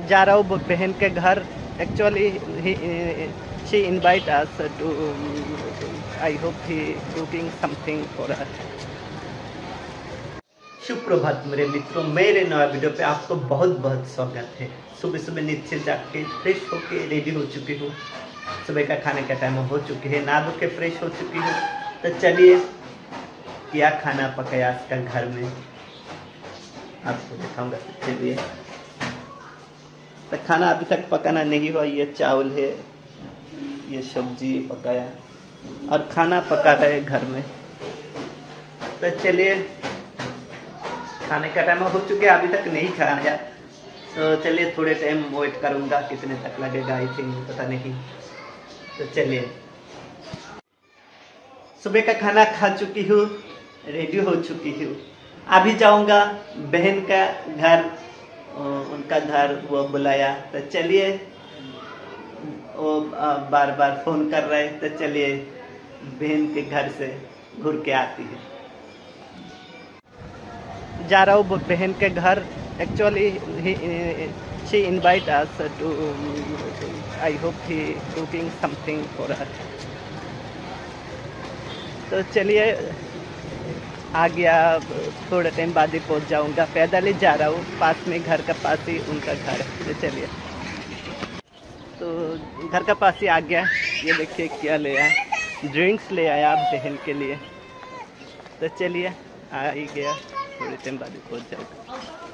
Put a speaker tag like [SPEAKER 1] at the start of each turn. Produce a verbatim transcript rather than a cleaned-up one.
[SPEAKER 1] जा रहा हूँ बहन के घर। Actually she invite us to, I hope he cooking something for us. सुप्रभात मेरे मित्रों, मेरे नया वीडियो पे आपको बहुत बहुत स्वागत है। सुबह सुबह नींद से जाग के फ्रेश होके रेडी हो चुकी हूँ। सुबह का खाने का टाइम हो चुकी है, नहा धो के फ्रेश हो चुकी हूँ। तो चलिए क्या खाना पकाया आज का घर में आपको दिखाऊंगा। चलिए, तो खाना अभी तक पकाना नहीं हुआ। ये चावल है, ये सब्जी पकाया और खाना पका रहे घर में। तो चलिए, खाने का टाइम हो चुके, अभी तक नहीं खाया। तो चलिए थोड़े टाइम वेट करूंगा, कितने तक लगेगा आई थिंक पता नहीं। तो चलिए, सुबह का खाना खा चुकी हूँ, रेडी हो चुकी हूँ। अभी जाऊंगा बहन का घर, उनका घर वो बुलाया। तो चलिए, वो बार बार फोन कर रहे, तो चलिए बहन के घर से घूर के आती है। जा रहा हूँ बहन के घर। Actually she invite us to, I hope he cooking something for us. तो चलिए, आ गया, थोड़ा टाइम बाद ही पहुंच जाऊंगा। पैदल ही जा रहा हूँ, पास में घर का पास ही उनका घर है। तो चलिए, तो घर का पास ही आ गया। ये देखिए क्या ले आया, ड्रिंक्स ले आया बहन के लिए। तो चलिए, आ ही गया, थोड़े टाइम बाद ही पहुंच जाऊंगा।